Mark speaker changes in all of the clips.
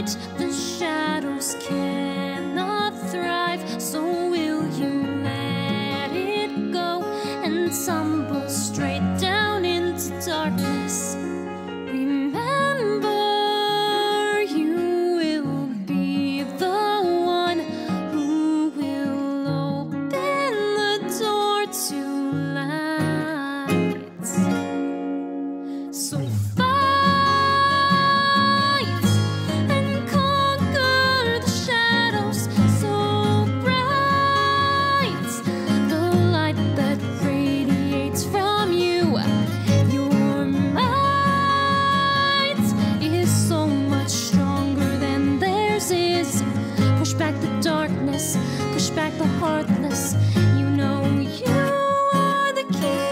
Speaker 1: light, the shadows cannot thrive. So will you let it go and tumble straight down into darkness? Remember, you will be the one who will open the door to light. So fight and conquer the shadows so bright, the light that radiates from you. Your might is so much stronger than theirs is. Push back the darkness, push back the heartless. You know you are the key.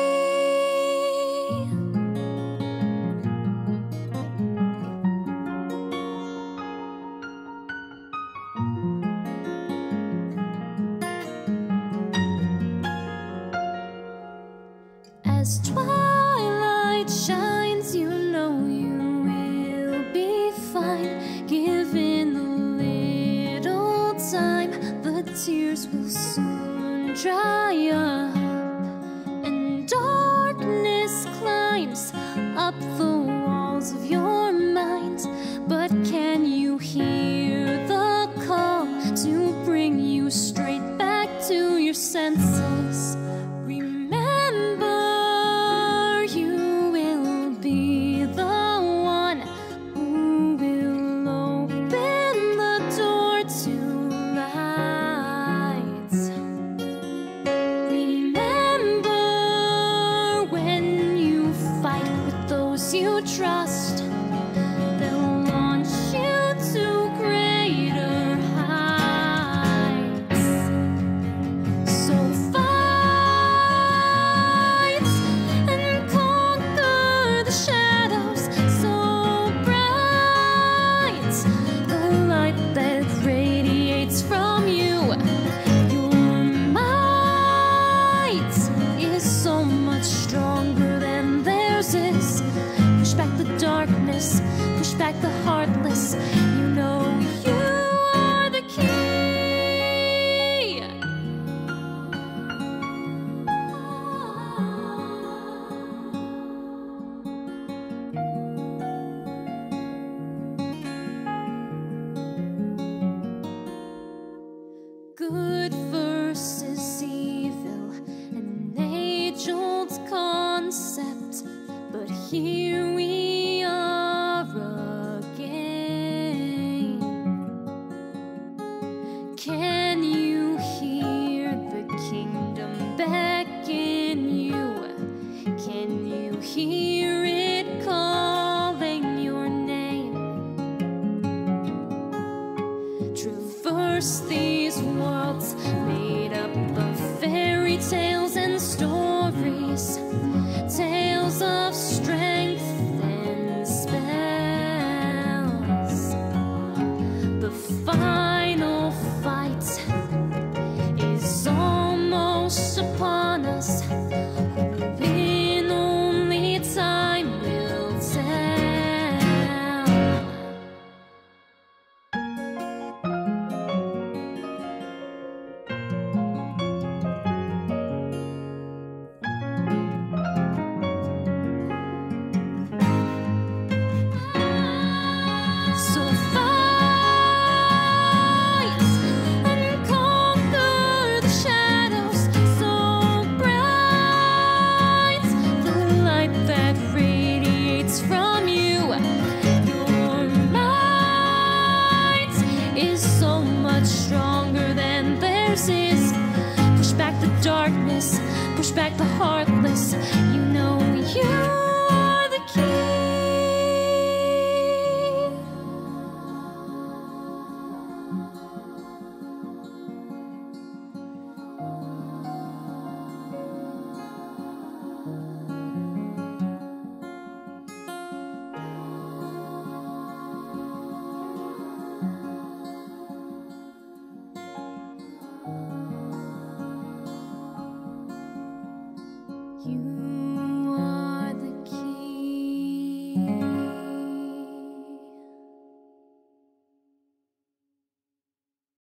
Speaker 1: As twilight shines, you know you will be fine. Given a little time, the tears will soon dry up, and darkness climbs up the walls of your mind. But can you hear the call to bring you straight back to your senses? Remember, you will be the one who will open the door to light. Remember, when you fight with those you trust, they'll launch you to greater heights. So fight and conquer the shadows so bright, the light that radiates from you. Your might is so much stronger than theirs is. Push back the darkness, push back the heartless. You know you are the key. Good versus evil, an age-old concept, but here we are again. Can you hear the kingdom beckon you? Can you hear it calling your name? Traverse these worlds made up of fairy tales and stories, tales of strength and spells. The final fight is almost upon us. Then only time will tell. So fight and conquer the shadows so bright, the light that radiates from you. Your might is so much stronger